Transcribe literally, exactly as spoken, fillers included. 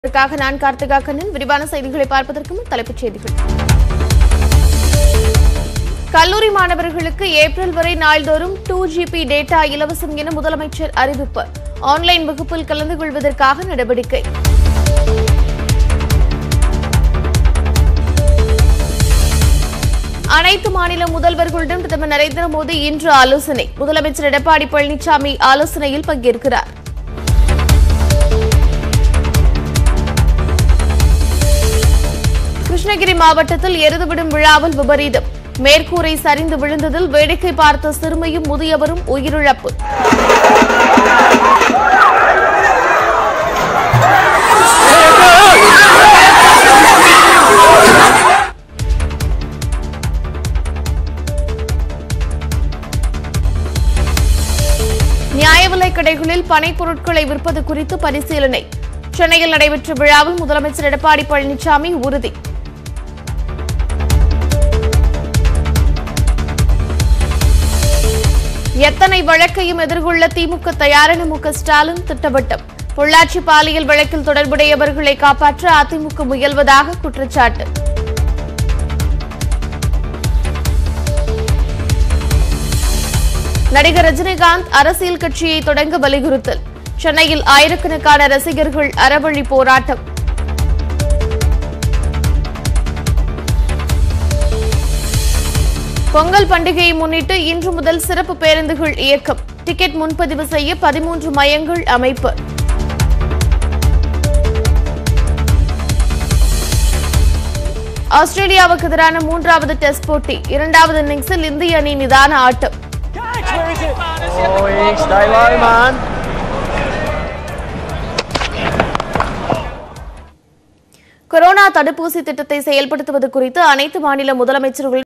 நான் கார்த்திகா கண்ணன். விரிவான செய்திகளை பார்ப்பதற்கு முன் தலைப்புச் செய்திகள். கல்லூரி மாணவர்களுக்கு ஏப்ரல் வரை நாள்தோறும் டூ ஜிபி டேட்டா இலவசம் என முதலமைச்சர் அறிவிப்பு. ஆன்லைன் வகுப்பில் கலந்து கொள்வதற்காக நடவடிக்கை. அனைத்து மாநில முதல்வர்களுடன் பிரதமர் நரேந்திர மோடி இன்று ஆலோசனை. முதலமைச்சர் எடப்பாடி பழனிசாமி ஆலோசனையில் பங்கேற்கிறார். கிருஷ்ணகிரி மாவட்டத்தில் எருதுவிடும் விழாவில் விபரீதம். மேற்கூரை சரிந்து விழுந்ததில் வேடிக்கை பார்த்த சிறுமியும் முதியவரும் உயிரிழப்பு. நியாய விலைக் கடைகளில் பனைப் பொருட்களை விற்பது குறித்து பரிசீலனை. சென்னையில் நடைபெற்ற விழாவில் முதலமைச்சர் எடப்பாடி பழனிசாமி உறுதி. எத்தனை வழக்கையும் எதிர்கொள்ள திமுக தயார் என மு க ஸ்டாலின் திட்டவட்டம். பொள்ளாச்சி பாலியல் வழக்கில் தொடர்புடையவர்களை காப்பாற்ற அதிமுக முயல்வதாக குற்றச்சாட்டு. நடிகர் ரஜினிகாந்த் அரசியல் கட்சியை தொடங்க வலியுறுத்தல். சென்னையில் ஆயிரக்கணக்கான ரசிகர்கள் அறவழி போராட்டம். பொங்கல் பண்டிகையை முன்னிட்டு இன்று முதல் சிறப்பு பேருந்துகள் இயக்கம். டிக்கெட் முன்பதிவு செய்ய பதிமூன்று மையங்கள் அமைப்பு. ஆஸ்திரேலியாவுக்கு எதிரான மூன்றாவது டெஸ்ட் போட்டி. இரண்டாவது இன்னிங்ஸில் இந்திய அணி நிதான ஆட்டம். கொரோனா தடுப்பூசி திட்டத்தை செயல்படுத்துவது குறித்து அனைத்து மாநில முதலமைச்சர்கள்